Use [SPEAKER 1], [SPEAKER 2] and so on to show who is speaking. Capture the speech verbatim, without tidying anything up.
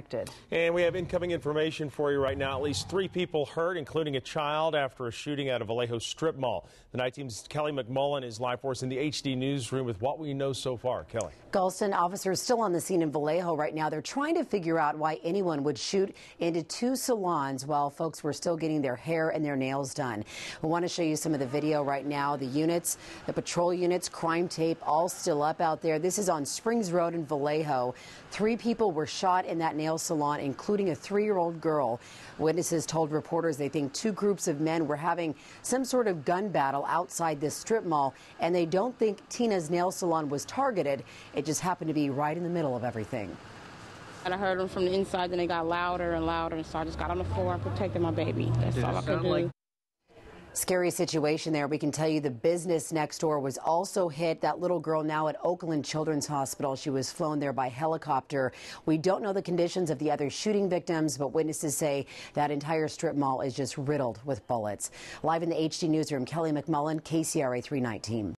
[SPEAKER 1] connected.
[SPEAKER 2] And we have incoming information for you right now. At least three people hurt, including a child, after a shooting at a Vallejo strip mall. The night team's Kellie MacMullan is live for us in the H D newsroom with what we know so far. Kelly.
[SPEAKER 1] Galston, officers still on the scene in Vallejo right now. They're trying to figure out why anyone would shoot into two salons while folks were still getting their hair and their nails done. We want to show you some of the video right now. The units, the patrol units, crime tape, all still up out there. This is on Springs Road in Vallejo. Three people were shot in that nail salon, including a three-year-old girl. Witnesses told reporters they think two groups of men were having some sort of gun battle outside this strip mall, and they don't think Tina's nail salon was targeted. It just happened to be right in the middle of everything.
[SPEAKER 3] And I heard them from the inside, then they got louder and louder, and so I just got on the floor and protected my baby. That's
[SPEAKER 4] Did
[SPEAKER 3] all I could do. Like
[SPEAKER 1] Scary situation there. We can tell you the business next door was also hit. That little girl now at Oakland Children's Hospital. She was flown there by helicopter. We don't know the conditions of the other shooting victims, but witnesses say that entire strip mall is just riddled with bullets. Live in the H D newsroom, Kellie MacMullan, K C R A three nineteen.